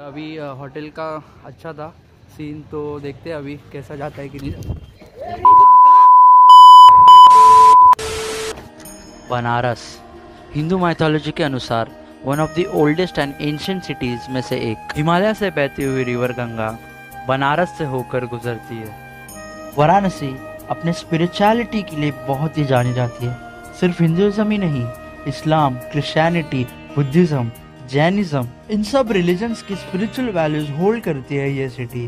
अभी होटल का अच्छा था सीन, तो देखते हैं अभी कैसा जाता है कि नहीं। बनारस हिंदू माइथोलॉजी के अनुसार one of the oldest and ancient cities में से एक। हिमालय से बहती हुई रिवर गंगा बनारस से होकर गुजरती है। वाराणसी अपने स्पिरिचुअलिटी के लिए बहुत ही जानी जाती है। सिर्फ हिंदुइज्म ही नहीं, इस्लाम, क्रिश्चियनिटी, बुद्धिज्म, जैनिज्म, इन सब रिलीजन्स की स्पिरिचुअल वैल्यूज होल्ड करती है ये सिटी।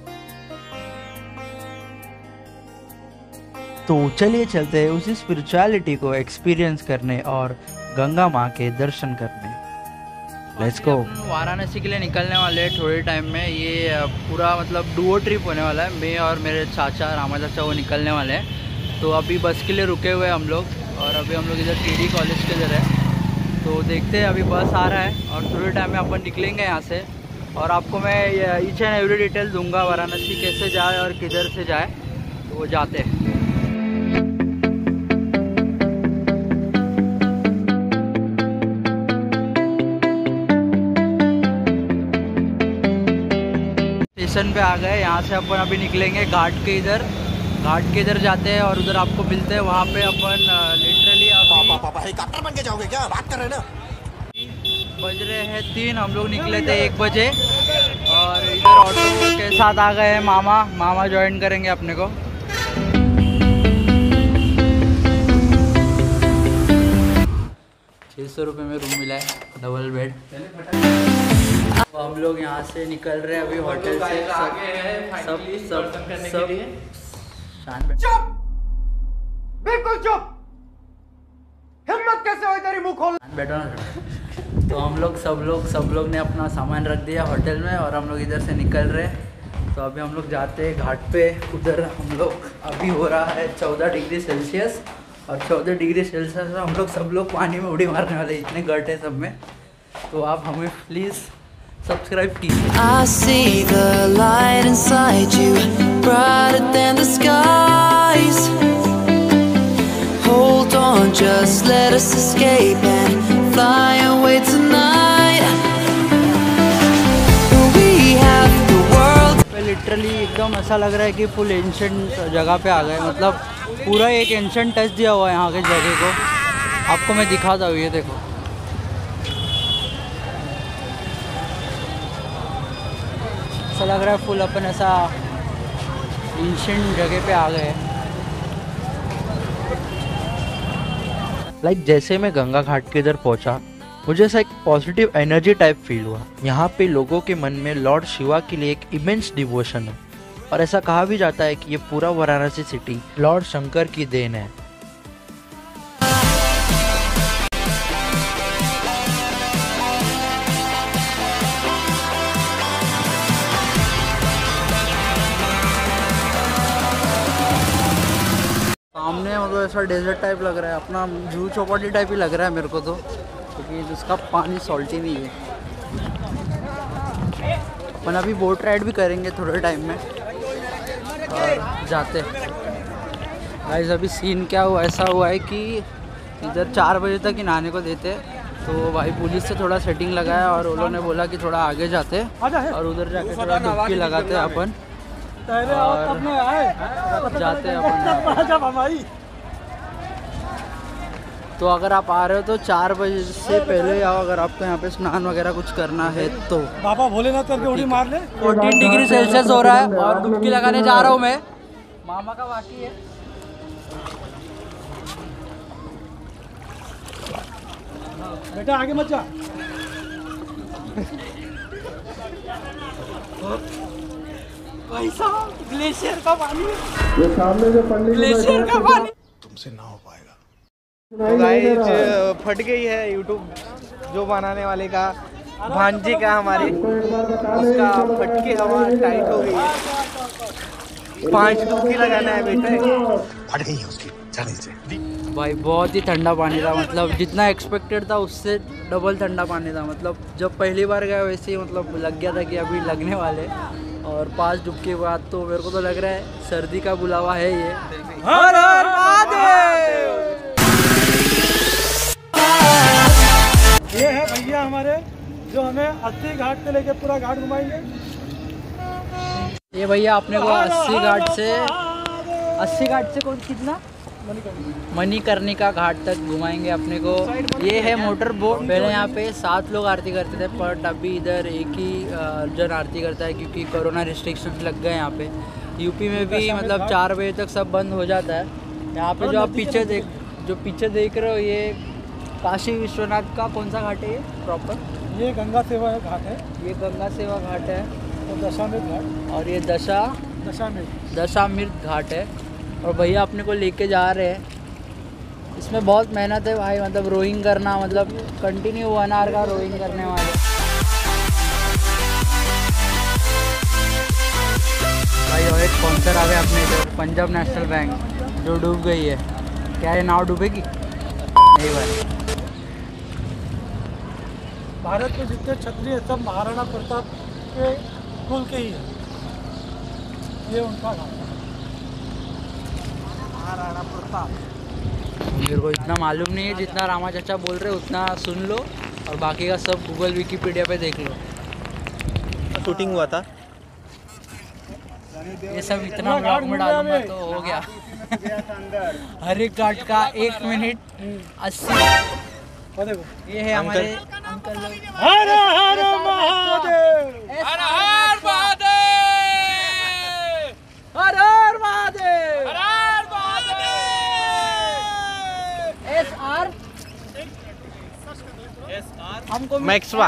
तो चलिए चलते हैं उसी स्पिरिचुअलिटी को एक्सपीरियंस करने और गंगा माँ के दर्शन करने। Let's go. वाराणसी के लिए निकलने वाले हैं थोड़े टाइम में। ये पूरा मतलब डुओ ट्रिप होने वाला है। मैं और मेरे चाचा, रामा चाचा, वो निकलने वाले हैं। तो अभी बस के लिए रुके हुए हम लोग, और अभी हम लोग इधर टीडी कॉलेज के इधर है। तो देखते हैं, अभी बस आ रहा है और थोड़े टाइम में अपन निकलेंगे यहाँ से। और आपको मैं ईच एंड एवरी डिटेल दूंगा वाराणसी कैसे जाए और किधर से जाए। तो वो जाते हैं। स्टेशन पे आ गए। यहाँ से अपन अभी निकलेंगे घाट के इधर जाते हैं और उधर आपको मिलते हैं। वहाँ पे अपन लिटरली पापा हेलीकॉप्टर बन के जाओगे क्या? बात कर रहे हैं ना। बज रहे हैं 3, हम लोग निकले थे 1 बजे। और इधर ऑटो के साथ आ गए हैं मामा ज्वाइन करेंगे अपने को। 600 रुपये में रूम मिला है, डबल बेड। तो हम लोग यहाँ से निकल रहे हैं अभी होटल से। सब चुप, बिल्कुल चुप। हिम्मत कैसे हुई तेरी, मुंह खोल। बैठो ना। तो हम लोग सब लोग ने अपना सामान रख दिया होटल में और हम लोग इधर से निकल रहे हैं। तो अभी हम लोग जाते हैं घाट पे। उधर हम लोग अभी हो रहा है 14 डिग्री सेल्सियस, और 14 डिग्री सेल्सियस में हम लोग सब लोग पानी में उड़ी मारने वाले, इतने गर्ट है सब में। तो आप हमें प्लीज़ सब्सक्राइब कीजिए। I see the light inside you, brighter than the skies. Hold on, just let us escape and fly away tonight. We have the world. Literally एकदम ऐसा लग रहा है कि फुल एंशिएंट जगह पे आ गए। मतलब पूरा एक एंशिएंट टच दिया हुआ है यहाँ के जगह को। आपको मैं दिखाता हूँ, ये देखो। ऐसा लग रहा है फुल अपन ऐसा एंशिएंट जगह पे आ गए। जैसे मैं गंगा घाट के इधर पहुंचा, मुझे ऐसा एक पॉजिटिव एनर्जी टाइप फील हुआ। यहाँ पे लोगों के मन में लॉर्ड शिवा के लिए एक इमेंस डिवोशन है, और ऐसा कहा भी जाता है कि ये पूरा वाराणसी सिटी लॉर्ड शंकर की देन है। सामने मतलब ऐसा डेजर्ट टाइप लग रहा है, अपना जूहू चौपाटी टाइप ही लग रहा है मेरे को तो, क्योंकि जिसका पानी सॉल्टी नहीं है। अपन अभी बोट राइड भी करेंगे थोड़े टाइम में और जाते। गाइस अभी सीन क्या हुआ, ऐसा हुआ है कि इधर 4 बजे तक ही नहाने को देते। तो भाई पुलिस से थोड़ा सेटिंग लगाया और उन्होंने बोला कि थोड़ा आगे जाते और उधर जाके थोड़ा डुबकी लगाते हैं अपन और जाते हैं अपन। तो अगर आप आ रहे हो तो 4 बजे से पहले आओ, अगर आपको यहाँ पे स्नान वगैरह कुछ करना है तो। बाबा भोलेनाथ करके उड़ी मार ले। 14 डिग्री सेल्सियस हो रहा है और डुबकी लगाने जा रहा हूँ मैं। मामा का बाकी है। बेटा आगे मत जा। भाई साहब ग्लेशियर का पानी, ये सामने जो पंडित ग्लेशियर का पानी तुमसे ना हो पाएगा। तो गाइस फट गई है यूट्यूब जो बनाने वाले का, भांजी का हमारे, उसका फट के हवा टाइट हो गई है। 5 डुबकी लगाना है बेटा। फट गई है उसकी, जाने से। भाई बहुत ही ठंडा पानी था, मतलब जितना एक्सपेक्टेड था उससे डबल ठंडा पानी था। मतलब जब पहली बार गया वैसे ही मतलब लग गया था कि अभी लगने वाले। और 5 डुबकी के बाद तो मेरे को तो लग रहा है सर्दी का बुलावा है ये। हर हर महादेव। ये है भैया हमारे जो हमें 80 घाट से लेके पूरा घाट घुमाएंगे। ये भैया अपने को 80 घाट से कौन कितना मणिकर्णिका घाट तक घुमाएंगे अपने को। ये है मोटर बोट। पहले यहाँ पे 7 लोग आरती करते थे, बट अभी इधर एक ही जन आरती करता है क्योंकि कोरोना रिस्ट्रिक्शंस लग गए यहाँ पे। यूपी में भी मतलब 4 बजे तक सब बंद हो जाता है। यहाँ पे जो आप पीछे देख रहे हो ये काशी विश्वनाथ का कौन सा घाट है ये प्रॉपर? ये गंगा सेवा घाट है। ये गंगा सेवा घाट है और दशामृत घाट। और ये दशामृत घाट है। और भैया अपने को लेके जा रहे हैं। इसमें बहुत मेहनत है भाई, मतलब रोइंग करना, मतलब कंटिन्यू 1 आवर का रोइंग करने वाले। भाई और एक स्पॉन्सर आ गया अपने इधर, पंजाब नेशनल बैंक, जो डूब गई है। क्या ये नाव डूबेगी? नहीं भाई। भारत में जितने क्षत्रिय सब महाराणा प्रताप के कुल के ही है। ये उनका घाट है, महाराणा प्रताप। मेरे को इतना मालूम नहीं है, जितना रामा चाचा बोल रहे उतना सुन लो और बाकी का सब गूगल विकिपीडिया पे देख लो। शूटिंग हुआ था। ये सब इतना ब्लॉग में डालूंगा तो हो गया। हर एक घाट का 1 मिनट 80। ये है हमारे अंकल लोग। हर हर महादेव, हर हर महादेव, हर हर महादेव, हर हर महादेव। SR हमको मैक्सवा।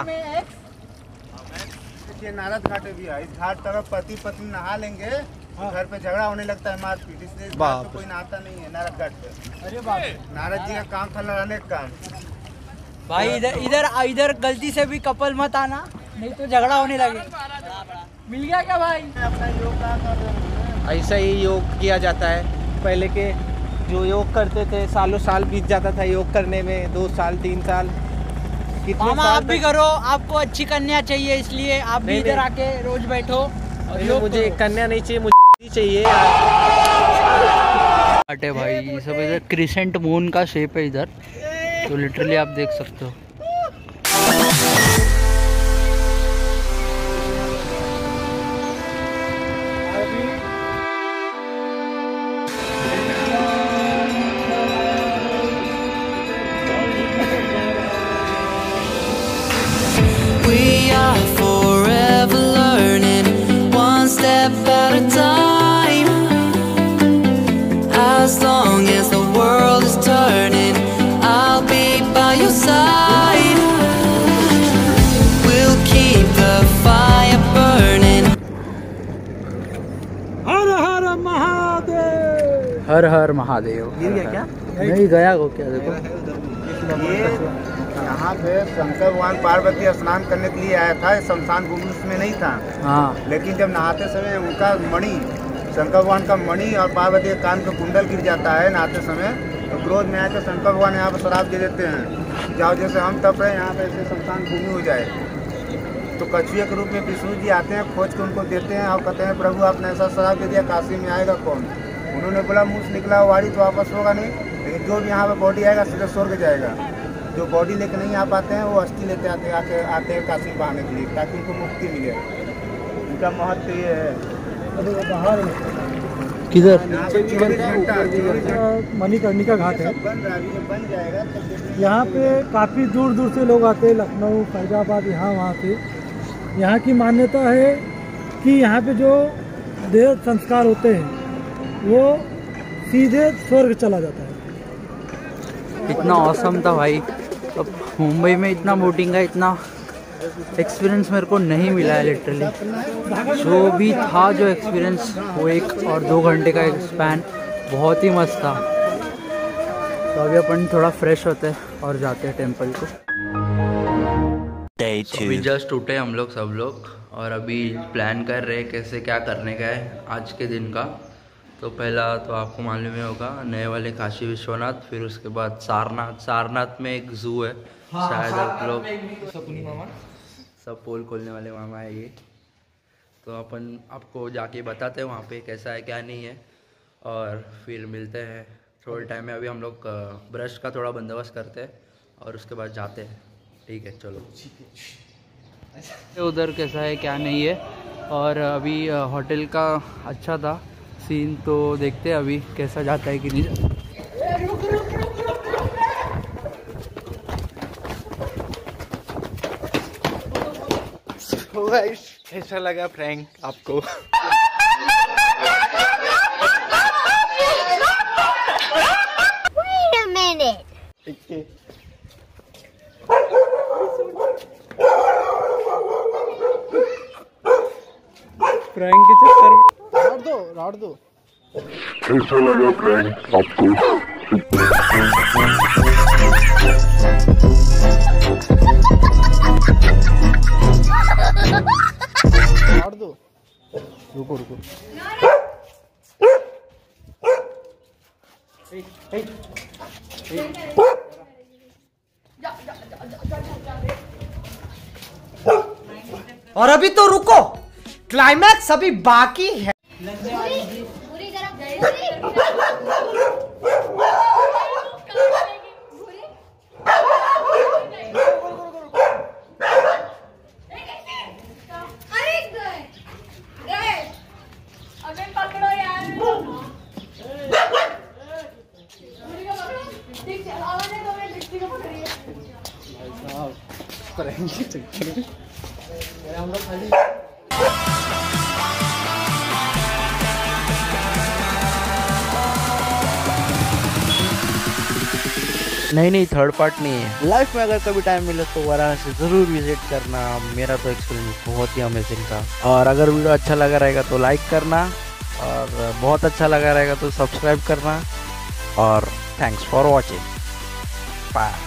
ये नारद घाट भी है। इस घाट पर पति पत्नी नहा लेंगे, घर पे झगड़ा होने लगता है, मारपीट, इसलिए इस घाट पे कोई नहाता नहीं है नारद घाट पे। अरे बाप रे। नारद जी का काम था लड़ाने का काम। भाई इधर गलती से भी कपल मत आना, नहीं तो झगड़ा होने लगे। मिल गया क्या भाई? अपना योग ऐसा ही योग किया जाता है। पहले के जो योग करते थे सालों साल बीत जाता था योग करने में, 2 साल 3 साल। मामा आप भी करो, आपको अच्छी कन्या चाहिए इसलिए आप भी इधर आके रोज बैठो और योग मुझे करो। कन्या नहीं चाहिए, मुझे चाहिए। अटे भाई ये सब इधर क्रिसेंट मून का शेप है इधर, तो लिटरली आप देख सकते हो। We are forever learning, one step at a time. As long as the world is turning, I'll be by your side. We'll keep the fire burning. हर हर महादेव। हर हर महादेव। गिर गया क्या? नहीं गया को क्या देखो। यहाँ पे शंकर भगवान पार्वती स्नान करने के लिए आया था। शमशान भूमि उसमें नहीं था। हाँ लेकिन जब नहाते समय उनका मणि, शंकर भगवान का मणि और पार्वती के कान का कुंडल गिर जाता है नहाते समय, तो क्रोध में आकर शंकर भगवान यहाँ पर श्राप दे देते हैं, जाओ जैसे हम तप रहे यहाँ पे ऐसे शमशान भूमि हो जाए। तो कछुए के रूप में विष्णु जी आते हैं, खोज के उनको देते हैं और कहते हैं प्रभु आपने ऐसा श्राप दे दिया, काशी में आएगा कौन? उन्होंने बोला मुँह से निकला वाड़ी तो वापस होगा नहीं, लेकिन जो भी यहाँ पर बॉडी आएगा सीधे स्वर्ग जाएगा। जो बॉडी लेके नहीं आ पाते हैं वो अस्थि लेते आते हैं काशी में बहाने के लिए, ताकि उनको मुक्ति मिले। उनका महत्व ये है। किधर? मणिकर्णिका घाट है। बन रहा है, बन जाएगा तो यहाँ पे काफ़ी दूर दूर से लोग आते हैं, लखनऊ, फैजाबाद, यहाँ वहाँ से। यहाँ की मान्यता है कि यहाँ पे जो देह संस्कार होते हैं वो सीधे स्वर्ग चला जाता है। इतना औसम था भाई। अब मुंबई में इतना बोटिंग का इतना एक्सपीरियंस मेरे को नहीं मिला है लिटरली। जो भी था जो एक्सपीरियंस वो 1 और 2 घंटे का स्पैन बहुत ही मस्त था। तो अभी अपन थोड़ा फ्रेश होते हैं और जाते हैं टेंपल को। अभी जस्ट उठे हम लोग सब लोग और अभी प्लान कर रहे हैं कैसे क्या करने का है आज के दिन का। तो पहला तो आपको मालूम ही होगा नए वाले काशी विश्वनाथ, फिर उसके बाद सारनाथ। सारनाथ में एक जू है, शायद आप लोग सब पोल खोलने वाले मामा है ये। तो अपन आपको जाके बताते हैं वहाँ पे कैसा है क्या नहीं है, और फिर मिलते हैं थोड़े टाइम में। अभी हम लोग ब्रश का थोड़ा बंदोबस्त करते हैं और उसके बाद जाते हैं। ठीक है चलो। उधर कैसा है क्या नहीं है। और अभी होटल का अच्छा था सीन, तो देखते हैं अभी कैसा जाता है कि नहीं। कैसा लगा प्रैंक आपको? Wait a minute. प्रैंक के चक्कर में राड़ दो। कैसा लगा प्रैंक आपको? रुको। और अभी तो रुको, क्लाइमैक्स अभी बाकी है। पूरी तरफ पकड़ो यार। नहीं, थर्ड पार्ट नहीं है। लाइफ में अगर कभी टाइम मिले तो वाराणसी ज़रूर विजिट करना। मेरा तो एक्सपीरियंस बहुत ही अमेजिंग था। और अगर वीडियो अच्छा लगा रहेगा तो लाइक करना, और बहुत अच्छा लगा रहेगा तो सब्सक्राइब करना। और थैंक्स फॉर वॉचिंग। बाय।